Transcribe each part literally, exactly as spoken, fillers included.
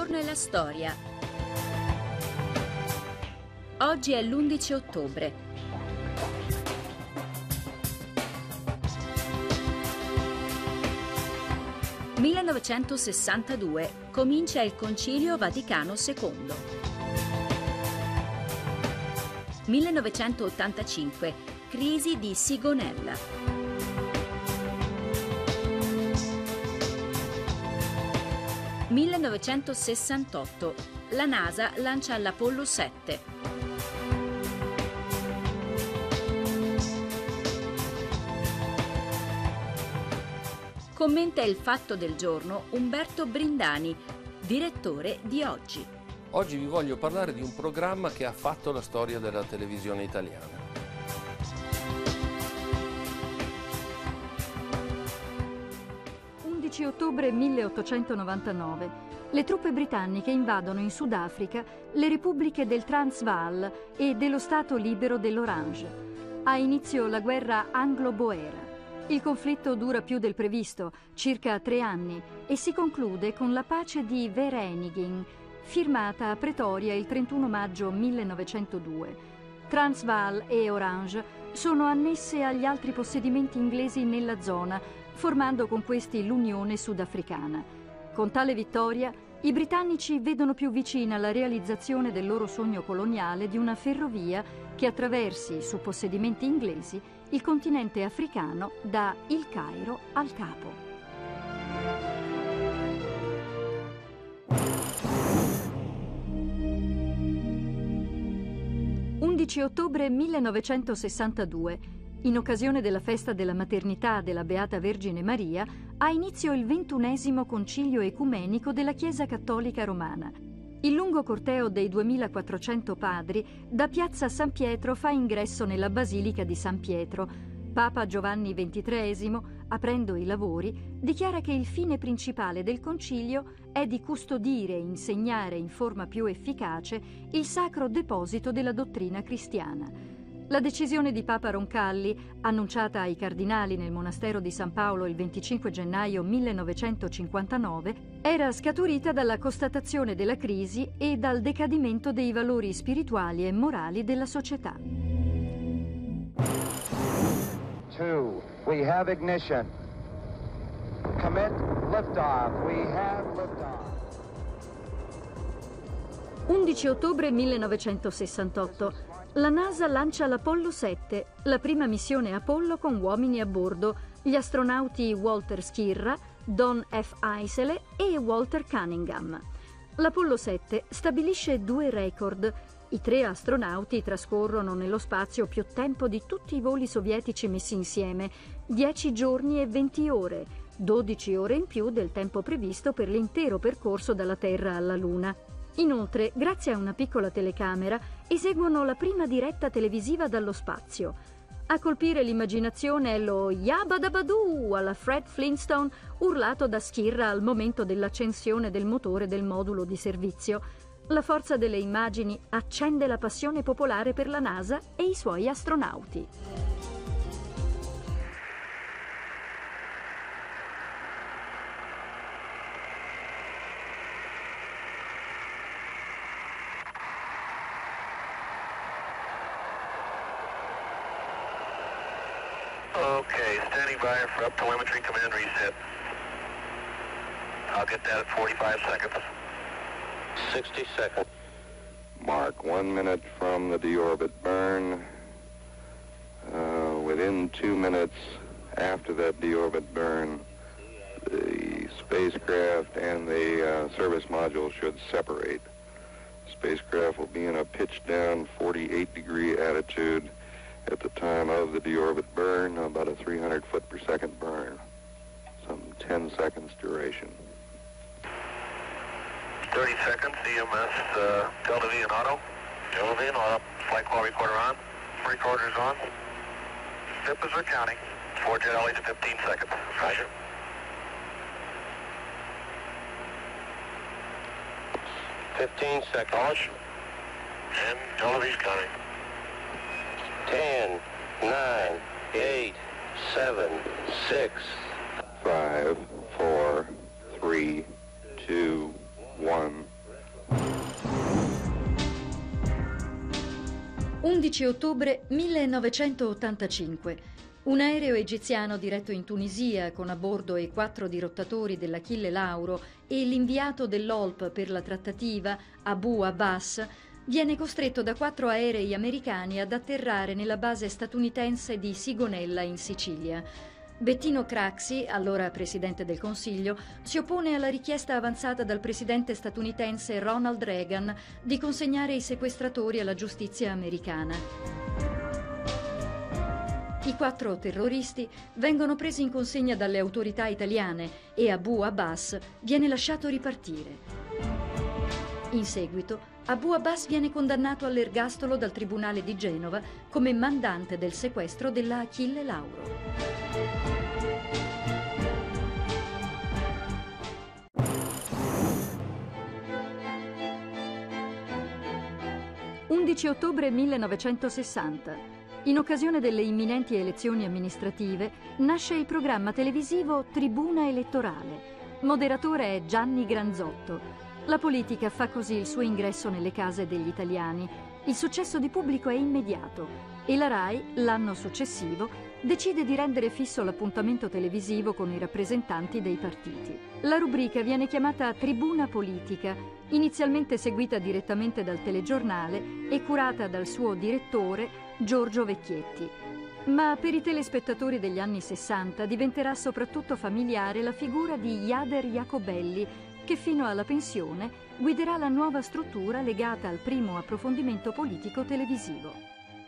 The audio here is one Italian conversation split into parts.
giorno e la storia. Oggi è l'undici ottobre. millenovecentosessantadue. Comincia il Concilio Vaticano secondo. millenovecentottantacinque. Crisi di Sigonella. millenovecentosessantotto. La NASA lancia l'Apollo sette. Commenta il fatto del giorno Umberto Brindani, direttore di Oggi. Oggi vi voglio parlare di un programma che ha fatto la storia della televisione italiana. undici ottobre milleottocentonovantanove. Le truppe britanniche invadono in Sudafrica le repubbliche del Transvaal e dello Stato libero dell'Orange. Ha inizio la guerra anglo-boera. Il conflitto dura più del previsto, circa tre anni, e si conclude con la pace di Vereeniging, firmata a Pretoria il trentuno maggio millenovecentodue. Transvaal e Orange sono annesse agli altri possedimenti inglesi nella zona, formando con questi l'Unione Sudafricana. Con tale vittoria, i britannici vedono più vicina la realizzazione del loro sogno coloniale di una ferrovia che attraversi, su possedimenti inglesi, il continente africano da Il Cairo al Capo. undici ottobre millenovecentosessantadue. In occasione della festa della maternità della Beata Vergine Maria, ha inizio il ventunesimo Concilio Ecumenico della Chiesa Cattolica Romana. Il lungo corteo dei duemilaquattrocento padri da Piazza San Pietro fa ingresso nella Basilica di San Pietro. Papa Giovanni ventitreesimo, aprendo i lavori, dichiara che il fine principale del concilio è di custodire e insegnare in forma più efficace il sacro deposito della dottrina cristiana. La decisione di Papa Roncalli, annunciata ai cardinali nel monastero di San Paolo il venticinque gennaio millenovecentocinquantanove, era scaturita dalla constatazione della crisi e dal decadimento dei valori spirituali e morali della società. Two, we have ignition. Commit liftoff. We have liftoff. undici ottobre millenovecentosessantotto. La NASA lancia l'Apollo sette, la prima missione Apollo con uomini a bordo, gli astronauti Walter Schirra, Don F. Eisele e Walter Cunningham. L'Apollo sette stabilisce due record. I tre astronauti trascorrono nello spazio più tempo di tutti i voli sovietici messi insieme, dieci giorni e venti ore, dodici ore in più del tempo previsto per l'intero percorso dalla Terra alla Luna. Inoltre, grazie a una piccola telecamera, eseguono la prima diretta televisiva dallo spazio. A colpire l'immaginazione è lo Yabadabadoo alla Fred Flintstone, urlato da Schirra al momento dell'accensione del motore del modulo di servizio. La forza delle immagini accende la passione popolare per la NASA e i suoi astronauti. Okay, standing by for up telemetry command reset. I'll get that at forty-five seconds. sixty seconds. Mark, one minute from the deorbit burn. Uh, within two minutes after that deorbit burn, the spacecraft and the uh, service module should separate. Spacecraft will be in a pitch-down forty-eight degree attitude at the time of the deorbit burn, about a three hundred foot per second burn, some ten seconds duration. thirty seconds, E M S, uh, Delta V and auto. Delta V and auto. Flight call recorder on. Recorder's on. S I P is recounting. Four jet L E to fifteen seconds. Roger. fifteen seconds. And Delta V's counting. ten, nine, eight, seven, six, Five, four, three, two, one, undici ottobre millenovecentottantacinque. Un aereo egiziano diretto in Tunisia con a bordo i quattro dirottatori dell'Achille Lauro e l'inviato dell'O L P per la trattativa, Abu Abbas, viene costretto da quattro aerei americani ad atterrare nella base statunitense di Sigonella in Sicilia. Bettino Craxi, allora presidente del Consiglio, si oppone alla richiesta avanzata dal presidente statunitense Ronald Reagan di consegnare i sequestratori alla giustizia americana. I quattro terroristi vengono presi in consegna dalle autorità italiane e Abu Abbas viene lasciato ripartire. In seguito, Abu Abbas viene condannato all'ergastolo dal Tribunale di Genova come mandante del sequestro della Achille Lauro. undici ottobre millenovecentosessanta. In occasione delle imminenti elezioni amministrative nasce il programma televisivo Tribuna Elettorale. Moderatore è Gianni Granzotto. La politica fa così il suo ingresso nelle case degli italiani. Il successo di pubblico è immediato e la RAI, l'anno successivo, decide di rendere fisso l'appuntamento televisivo con i rappresentanti dei partiti. La rubrica viene chiamata Tribuna Politica, inizialmente seguita direttamente dal telegiornale e curata dal suo direttore Giorgio Vecchietti. Ma per i telespettatori degli anni sessanta diventerà soprattutto familiare la figura di Jader Jacobelli, che fino alla pensione guiderà la nuova struttura legata al primo approfondimento politico televisivo.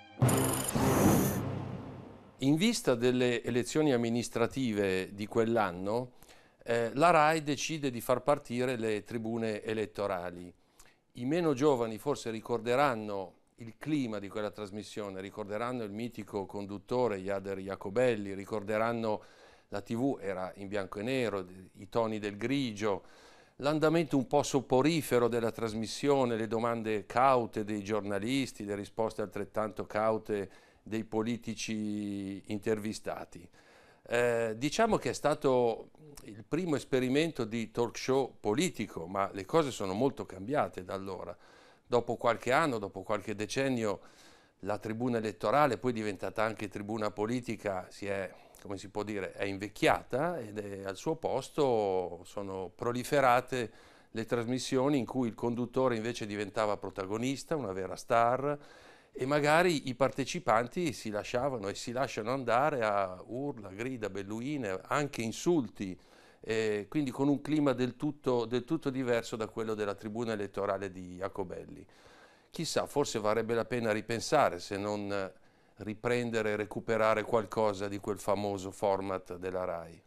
In vista delle elezioni amministrative di quell'anno, eh, la RAI decide di far partire le tribune elettorali. I meno giovani forse ricorderanno il clima di quella trasmissione, ricorderanno il mitico conduttore Jader Jacobelli, ricorderanno la tivù, era in bianco e nero, i toni del grigio, l'andamento un po' soporifero della trasmissione, le domande caute dei giornalisti, le risposte altrettanto caute dei politici intervistati. Eh, diciamo che è stato il primo esperimento di talk show politico, ma le cose sono molto cambiate da allora. Dopo qualche anno, dopo qualche decennio, la tribuna elettorale, poi diventata anche tribuna politica, si è, come si può dire, è invecchiata ed è al suo posto sono proliferate le trasmissioni in cui il conduttore invece diventava protagonista, una vera star, e magari i partecipanti si lasciavano e si lasciano andare a urla, grida, belluine, anche insulti, eh, quindi con un clima del tutto, del tutto diverso da quello della tribuna elettorale di Jacobelli. Chissà, forse varrebbe la pena ripensare se non riprendere e recuperare qualcosa di quel famoso format della RAI.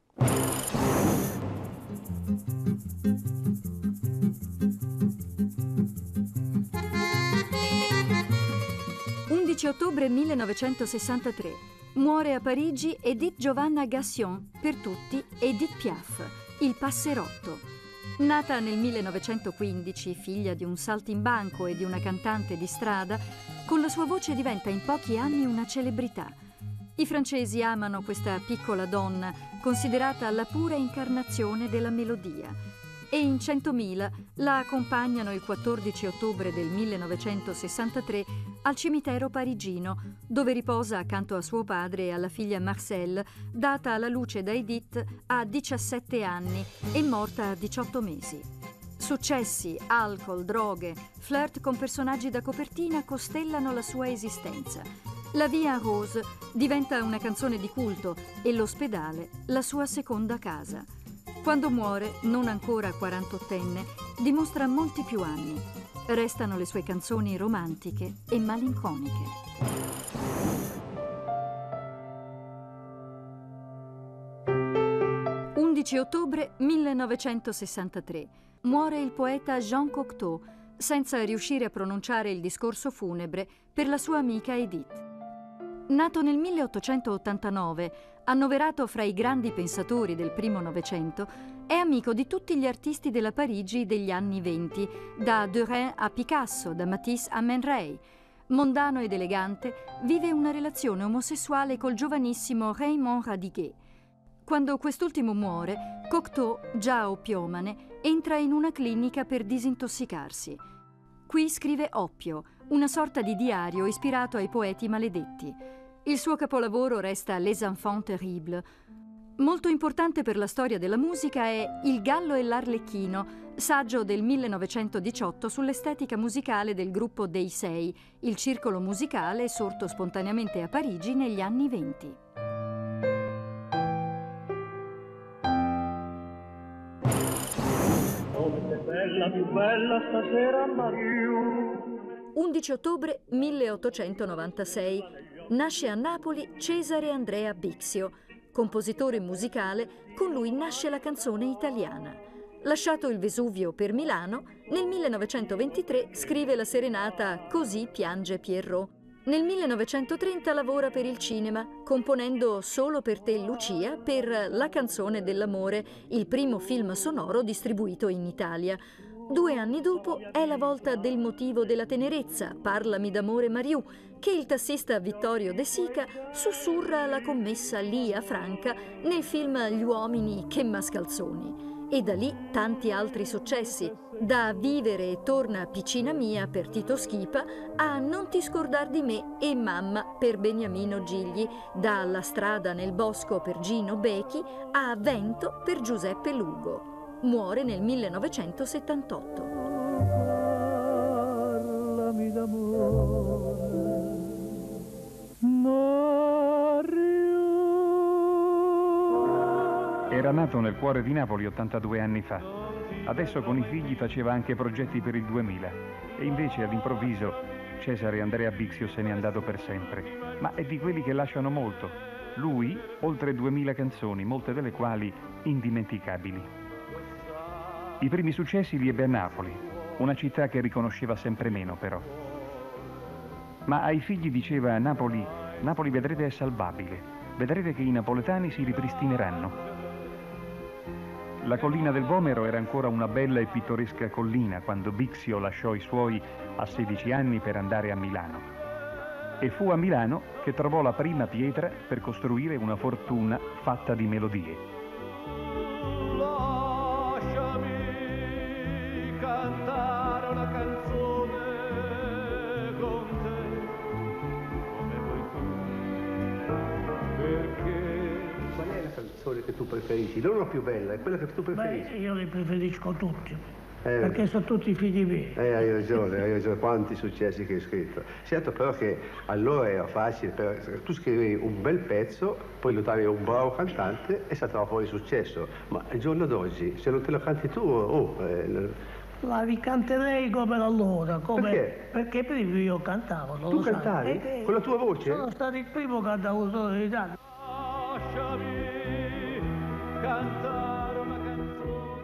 undici ottobre millenovecentosessantatré. Muore a Parigi Edith Giovanna Gassion, per tutti Edith Piaf, il passerotto. Nata nel millenovecentoquindici, figlia di un saltimbanco e di una cantante di strada, con la sua voce diventa in pochi anni una celebrità. I francesi amano questa piccola donna, considerata la pura incarnazione della melodia. E in centomila la accompagnano il quattordici ottobre del millenovecentosessantatré al cimitero parigino, dove riposa accanto a suo padre e alla figlia Marcelle, data alla luce da Edith a diciassette anni e morta a diciotto mesi. Successi, alcol, droghe, flirt con personaggi da copertina costellano la sua esistenza. La Vie en Rose diventa una canzone di culto e l'ospedale la sua seconda casa. Quando muore, non ancora quarantottenne, dimostra molti più anni. Restano le sue canzoni romantiche e malinconiche. undici ottobre millenovecentosessantatré. Muore il poeta Jean Cocteau, senza riuscire a pronunciare il discorso funebre per la sua amica Edith. Nato nel milleottocentottantanove, annoverato fra i grandi pensatori del primo Novecento, è amico di tutti gli artisti della Parigi degli anni venti, da Derain a Picasso, da Matisse a Man Ray. Mondano ed elegante, vive una relazione omosessuale col giovanissimo Raymond Radiguet. Quando quest'ultimo muore, Cocteau, già oppiomane, entra in una clinica per disintossicarsi. Qui scrive Oppio, una sorta di diario ispirato ai poeti maledetti. Il suo capolavoro resta Les Enfants Terribles. Molto importante per la storia della musica è Il gallo e l'Arlecchino, saggio del millenovecentodiciotto sull'estetica musicale del gruppo dei Sei, il circolo musicale sorto spontaneamente a Parigi negli anni venti. Bella, più bella stasera, undici ottobre milleottocentonovantasei. Nasce a Napoli Cesare Andrea Bixio, compositore musicale. Con lui nasce la canzone italiana. Lasciato il Vesuvio per Milano, nel millenovecentoventitré scrive la serenata Così piange Pierrot. Nel millenovecentotrenta lavora per il cinema, componendo Solo per te Lucia per La canzone dell'amore, il primo film sonoro distribuito in Italia. Due anni dopo è la volta del motivo della tenerezza, Parlami d'amore Mariù, che il tassista Vittorio De Sica sussurra alla commessa Lia Franca nel film Gli uomini che mascalzoni. E da lì tanti altri successi, da Vivere e torna piccina mia per Tito Schipa a Non ti scordar di me e Mamma per Beniamino Gigli, da La strada nel bosco per Gino Becchi a Vento per Giuseppe Lugo. Muore nel millenovecentosettantotto. Parlami d'amore, Mario. Era nato nel cuore di Napoli ottantadue anni fa. Adesso con i figli faceva anche progetti per il duemila. E invece all'improvviso Cesare Andrea Bixio se n'è andato per sempre. Ma è di quelli che lasciano molto. Lui, oltre duemila canzoni, molte delle quali indimenticabili. I primi successi li ebbe a Napoli, una città che riconosceva sempre meno però. Ma ai figli diceva: Napoli, Napoli vedrete è salvabile, vedrete che i napoletani si ripristineranno. La collina del Vomero era ancora una bella e pittoresca collina quando Bixio lasciò i suoi a sedici anni per andare a Milano. E fu a Milano che trovò la prima pietra per costruire una fortuna fatta di melodie. Cantare una canzone con te, come vuoi tu, perché... Qual è la canzone che tu preferisci? Non la più bella, è quella che tu preferisci. Beh, io li preferisco tutti, eh, perché eh. sono tutti figli miei. Eh, hai ragione, hai ragione, quanti successi che hai scritto. Certo però che allora era facile, per... tu scrivevi un bel pezzo, poi notavi un bravo cantante e saltava fuori successo. Ma il giorno d'oggi, se non te lo canti tu, oh... Eh, la ricanterei come allora, come... Perché? Perché prima io cantavo, non tu lo sai. cantavi? Eh, con la tua voce? Sono stato il primo cantautore d'Italia. Lasciami cantare una canzone.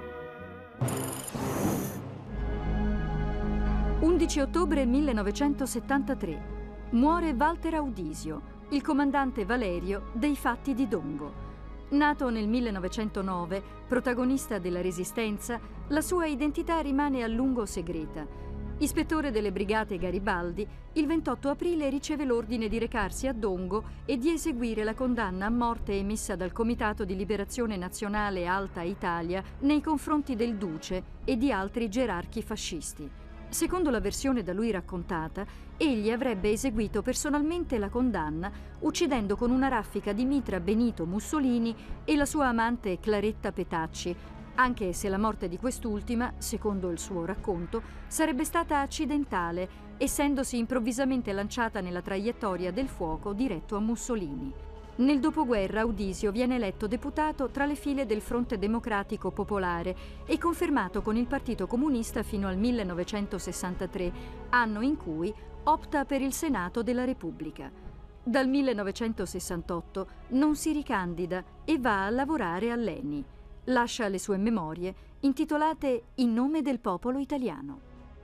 undici ottobre millenovecentosettantatré. Muore Walter Audisio, il comandante Valerio dei fatti di Dongo. Nato nel millenovecentonove, protagonista della Resistenza, la sua identità rimane a lungo segreta. Ispettore delle brigate Garibaldi, il ventotto aprile riceve l'ordine di recarsi a Dongo e di eseguire la condanna a morte emessa dal Comitato di Liberazione Nazionale Alta Italia nei confronti del Duce e di altri gerarchi fascisti. Secondo la versione da lui raccontata, egli avrebbe eseguito personalmente la condanna, uccidendo con una raffica di mitra Benito Mussolini e la sua amante Claretta Petacci, anche se la morte di quest'ultima, secondo il suo racconto, sarebbe stata accidentale, essendosi improvvisamente lanciata nella traiettoria del fuoco diretto a Mussolini. Nel dopoguerra Audisio viene eletto deputato tra le file del Fronte Democratico Popolare e confermato con il Partito Comunista fino al millenovecentosessantatré, anno in cui opta per il Senato della Repubblica. Dal millenovecentosessantotto non si ricandida e va a lavorare all'Eni. Lascia le sue memorie intitolate In nome del popolo italiano.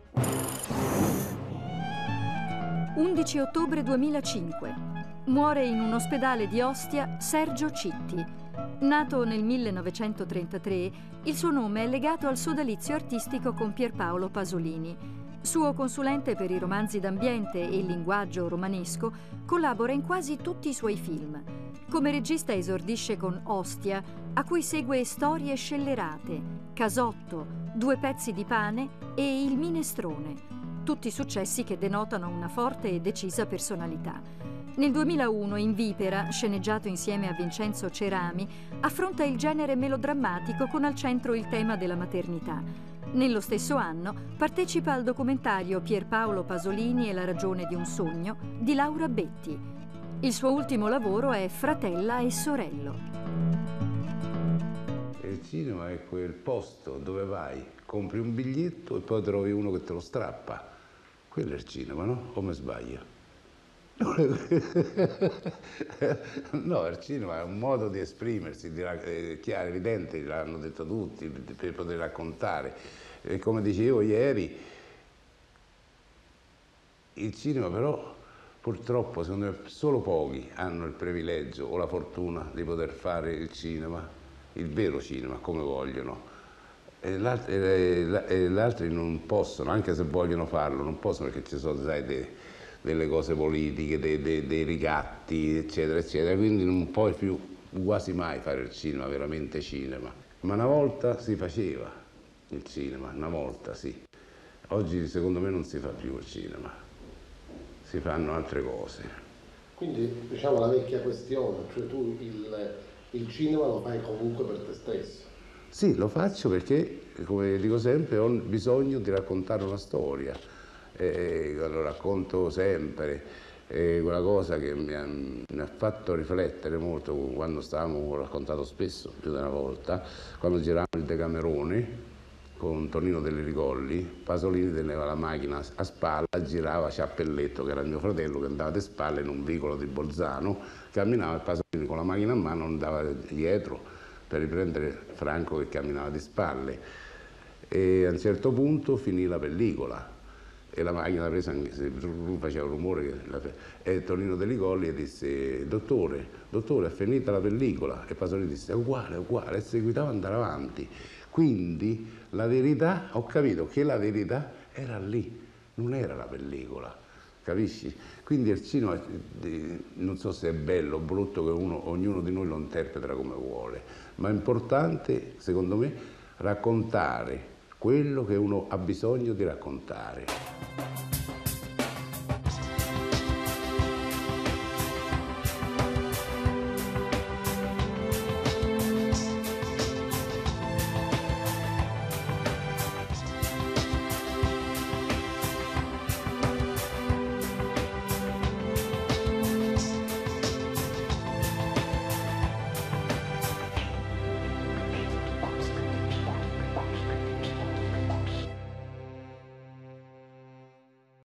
undici ottobre duemilacinque. Muore in un ospedale di Ostia Sergio Citti. Nato nel millenovecentotrentatré, il suo nome è legato al sodalizio artistico con Pierpaolo Pasolini. Suo consulente per i romanzi d'ambiente e il linguaggio romanesco, collabora in quasi tutti i suoi film. Come regista esordisce con Ostia, a cui segue Storie scellerate, Casotto, Due pezzi di pane e Il minestrone. tutti successi che denotano una forte e decisa personalità. Nel duemilauno in Vipera, sceneggiato insieme a Vincenzo Cerami, affronta il genere melodrammatico con al centro il tema della maternità. Nello stesso anno partecipa al documentario Pierpaolo Pasolini e la ragione di un sogno di Laura Betti. Il suo ultimo lavoro è Fratella e sorello. Il cinema è quel posto dove vai, compri un biglietto e poi trovi uno che te lo strappa. Quello è il cinema, no? O mi sbaglio? No, il cinema è un modo di esprimersi, di, è chiaro, evidente, l'hanno detto tutti, per poter raccontare. E come dicevo ieri, il cinema però purtroppo secondo me solo pochi hanno il privilegio o la fortuna di poter fare il cinema, il vero cinema, come vogliono. E gli altri non possono, anche se vogliono farlo, non possono perché ci sono, sai, dei, delle cose politiche, dei, dei, dei ricatti, eccetera, eccetera, quindi non puoi più quasi mai fare il cinema, veramente cinema. Ma una volta si faceva il cinema, una volta sì. Oggi secondo me non si fa più il cinema, si fanno altre cose. Quindi diciamo la vecchia questione, cioè tu il, il cinema lo fai comunque per te stesso. Sì, lo faccio perché, come dico sempre, ho bisogno di raccontare una storia. E lo racconto sempre, è quella cosa che mi ha, mi ha fatto riflettere molto quando stavamo, ho raccontato spesso, più di una volta, quando giravamo il Decamerone con Tonino Delle Rigolli, Pasolini teneva la macchina a spalla, girava Ciappelletto, che era il mio fratello, che andava di spalle in un vicolo di Bolzano, camminava e Pasolini con la macchina a mano andava dietro per riprendere Franco che camminava di spalle. E a un certo punto finì la pellicola e la macchina presa, anche se faceva un rumore, e Tonino Delle Rigolli disse: dottore, dottore, è finita la pellicola. E Pasolini disse: è uguale, è uguale, e seguitava ad andare avanti. Quindi la verità, ho capito che la verità era lì, non era la pellicola, capisci? Quindi il cinema, non so se è bello o brutto, che uno, ognuno di noi lo interpreta come vuole, ma è importante, secondo me, raccontare quello che uno ha bisogno di raccontare.